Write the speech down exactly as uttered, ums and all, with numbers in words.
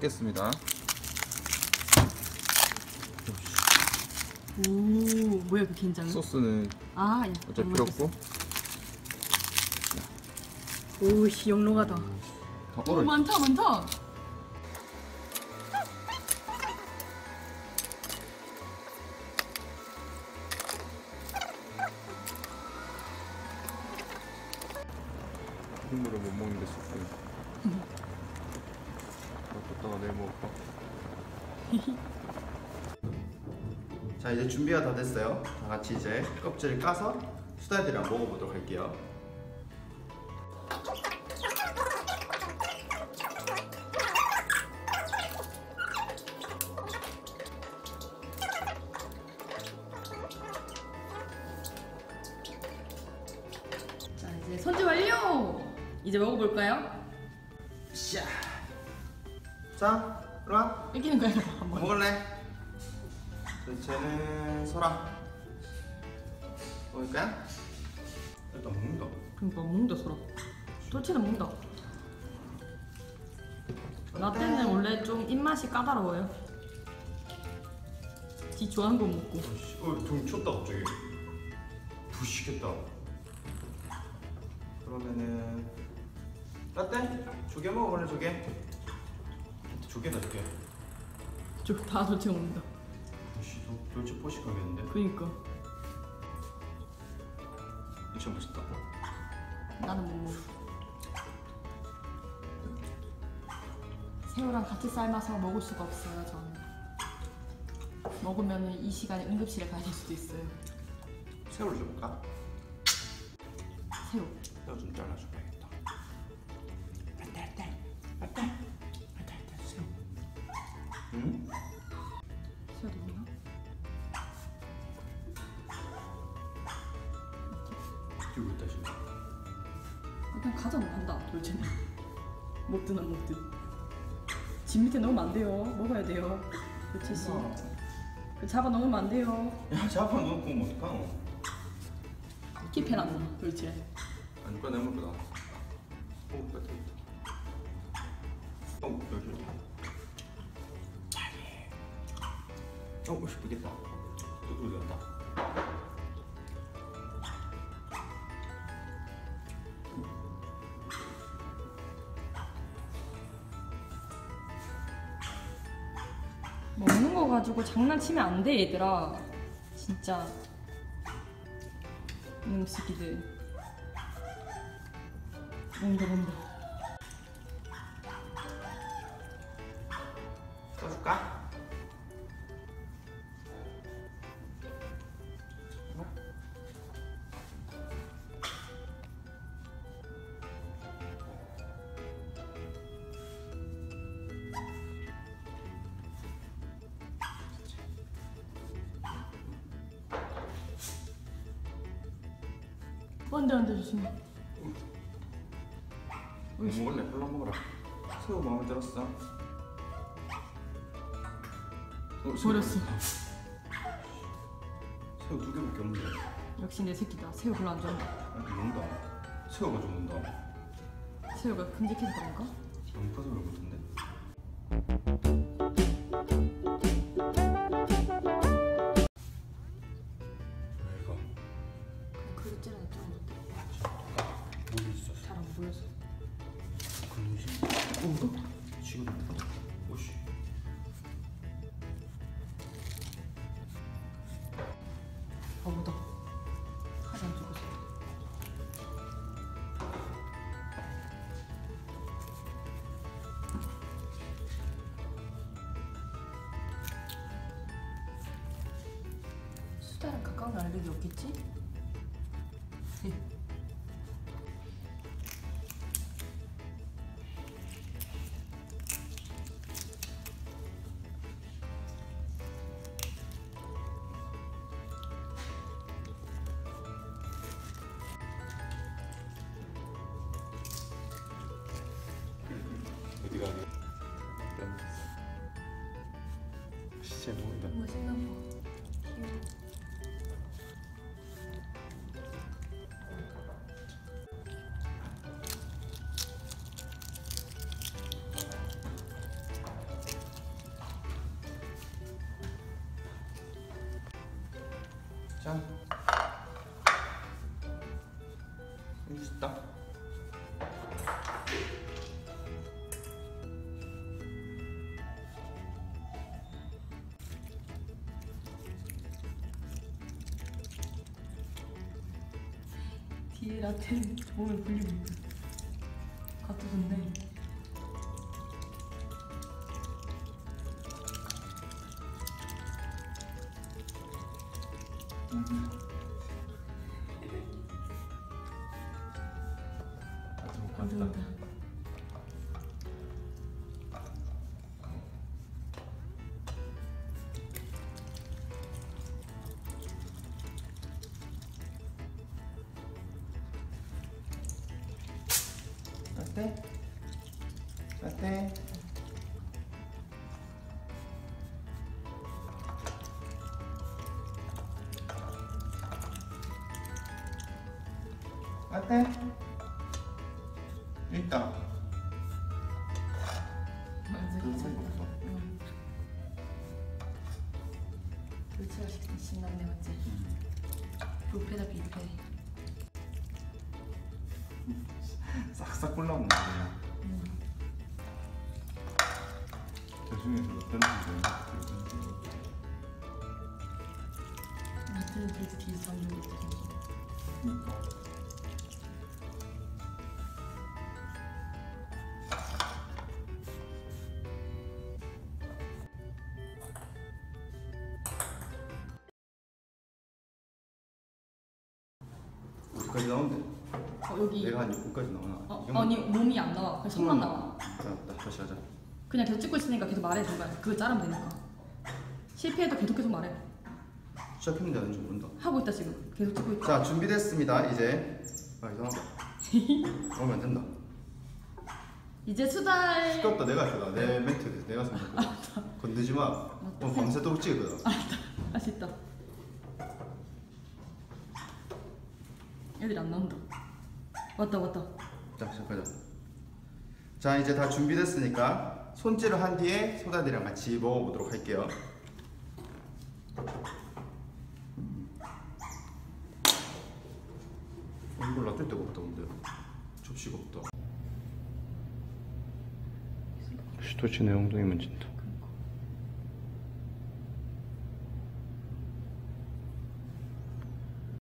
넣겠습니다. 오, 뭐야 그 긴장은? 소스는 아, 어차피 필요 없고. 오씨 영롱하다. 오, 많다 많다. 국물을 못 먹는데 소스. 뒀다가 내일 먹을까? 자, 이제 준비가 다 됐어요. 다 같이 이제 껍질을 까서 수다들이랑 먹어보도록 할게요. 자, 이제 손질 완료. 이제 먹어볼까요? 샤. 자, 일로와. 이기는 거야 한번. 먹을래? 쟤는 설아. 먹을 거야? 일단 먹는다. 그러니까 먹는다 소라. 돌체는 먹는다. 나 때는 원래 좀 입맛이 까다로워요. 지 좋아하는 거 먹고. 어이씨, 어, 좀 쳤다 갑자기. 부시겠다. 그러면은 라떼? 조개 먹어볼래 조개? 조개다 조개. 저다 돌체 먹는다. 어이씨, 너 돌체 포식하겠는데? 그니까 진짜 맛있다. 나는 못 먹어. 새우랑 같이 삶아서 먹을 수가 없어요. 저는 먹으면 이 시간에 응급실에 가야 될 수도 있어요. 새우를 줘볼까? 새우. 새우 좀 잘라줘야겠다. 라떼 라떼 라떼 라떼 라떼 새우. 응? 새우도 먹나? 이거 있다 지금. 일단 가자면 간다. 돌체는 먹든 안 먹든 집 밑에 넣으면 안 돼요. 먹어야 돼요. 돌체 씨. 그 잡아 넣으면 안 돼요. 야, 잡아 놓고 뭐 어떡하노? 깊이 놨나 돌체. 아니, 누가 내물 거다. 어, 나 되겠다. 어, 여기. 어, 맛있겠다. 또 돌려간다. 먹는 거 가지고 장난치면 안 돼 얘들아. 진짜 이놈 새끼들. 뭔데 뭔데. 써줄까? 안돼 안돼 조심해. 뭐 먹을래? 콜라 먹어라. 새우 마음에 들었어? 어, 버렸어. 새우 두 개밖에 없는데. 역시 내 새끼다. 새우 별로 안 좋아한다. 아니, 먹는다. 새우가 좋는다. 새우가 큼직해서 그런가? 너무 커서 그런 것 같은데. 이거 그릇 째라니 좀 물이 있었어. 잘 안 보여서. 그릇이. 오, 지금. 오씨. 바보다. 하지 안 죽었어. 수다랑 가까운 알력이 없겠지? 어디가? 진짜 먹는다. 멋있나 봐. 귀여워. 짠. 맛있다. 뒤에 라떼 몸에 불리고 있다. 갓도 좋네. 안 좋다. 라떼? 라떼? 라떼? 있다. 완전 그런 거 괜찮다. 없어. 응. 교체가 시키니 신났네 맞지? 뷔페다 뷔페. 싹싹 골라오는 거야. 응. 저 중에서 어떤 집이야? 라떼는 그래도 뒤에서 달리고 있다. 그러니까. 어디까지 나오는데? 어 여기. 내가 한 여기까지 나오나? 어, 이것만- 아니 몸이 안 나와. 그냥 손만 나와. 알았다. 다시 하자. 그냥 계속 찍고 있으니까 계속 말해 누가. 그거 자르면 되니까. 실패해도 계속 계속 말해. 시작했는데 안 좀 본다. 하고 있다 지금. 계속 찍고 있다. 자, 준비됐습니다. 이제. 아, 이상하다. 그러면 안 된다. 이제 수달. 시끄럽다. 내가 했다. 내 멘트 내가 생각했거든. 건드지 마. 오늘 밤새도록 찍거든. 아쉽다. 애들이 안 나온다. 왔다 왔다. 자, 시작하자. 자, 이제 다 준비됐으니까 손질을 한 뒤에 소다들이랑 같이 먹어보도록 할게요. 어, 이걸 놔둘 데가 없다 근데 접시가 없다. 스토치 내 엉덩이 만진다.